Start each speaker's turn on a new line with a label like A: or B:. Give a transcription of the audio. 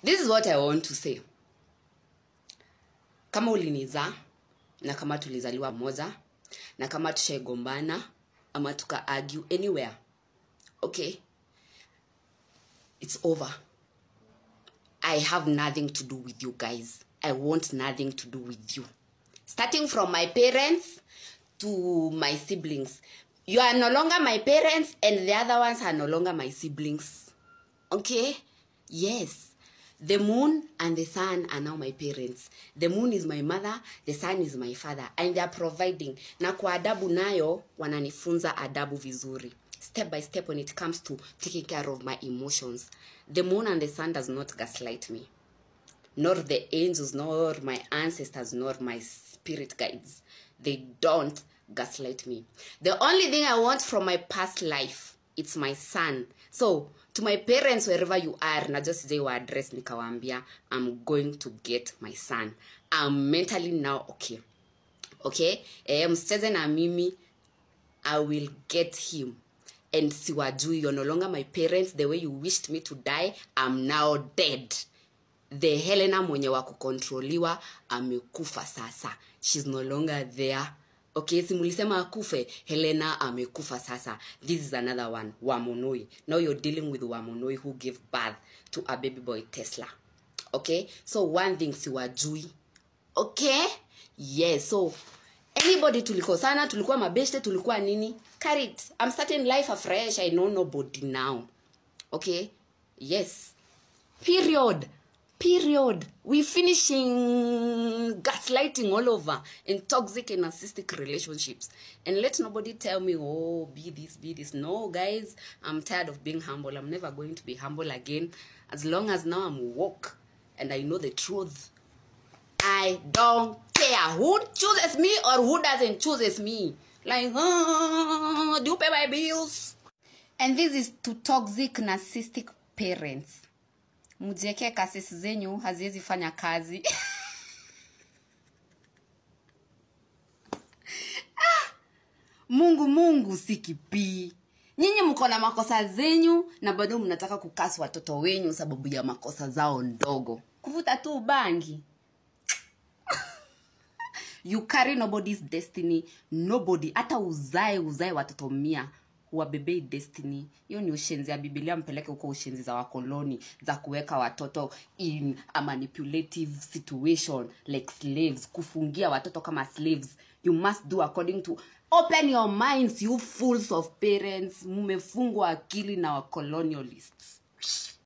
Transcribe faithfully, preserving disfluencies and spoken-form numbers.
A: This is what I want to say. Kama uliniza, na kama tulizaliwa moja, na kama tushagombana, ama tuka argue anywhere. Okay? It's over. I have nothing to do with you guys. I want nothing to do with you. Starting from my parents to my siblings. You are no longer my parents and the other ones are no longer my siblings. Okay? Yes. The moon and the sun are now my parents. The moon is my mother, the sun is my father. And they are providing. Na kwa adabu nayo, wananifunza adabu vizuri. Step by step when it comes to taking care of my emotions. The moon and the sun does not gaslight me. Nor the angels, nor my ancestors, nor my spirit guides. They don't gaslight me. The only thing I want from my past life, it's my son. So, to my parents, wherever you are, na just they were address nikawambia, I'm going to get my son. I'm mentally now okay. Okay? Eh, msicheze na mimi, I will get him. And siwajui, you're no longer my parents. The way you wished me to die, I'm now dead. The Helena mwenye wa kukontroliwa, amekufa sasa. She's no longer there. Okay, simulisema akufe, Helena amekufa sasa. This is another one, Wamonoi. Now you're dealing with Wamonoi who gave birth to a baby boy Tesla. Okay, so one thing siwajui. Okay, yes, so anybody tulikosana, tulikuwa mabeshte, tulikuwa nini, carry it. I'm starting life afresh. I know nobody now. Okay, yes, period. Period. We finishing gaslighting all over in toxic and narcissistic relationships. And let nobody tell me, oh, be this, be this. No, guys, I'm tired of being humble. I'm never going to be humble again. As long as now I'm woke and I know the truth. I don't care who chooses me or who doesn't chooses me. Like, oh, do you pay my bills? And this is to toxic narcissistic parents. Mujeke kasisi zenyu haziezi fanya kazi. ah, Mungu Mungu sikipi. Nyinyi mko na makosa zenyu na bado mnataka kukasi watoto wenyu sababu ya makosa zao ndogo. Kuvuta tu bangi. You carry nobody's destiny. Nobody. Hata uzae uzae watoto mia. Wabebe destiny. Hiyo ni ushenzi ya Biblia, mpeleke huko ushenzi za wakoloni za kuweka watoto in a manipulative situation like slaves, kufungia watoto kama slaves. You must do according to, open your minds, you fools of parents. Mumefungwa akili na wakolonialists.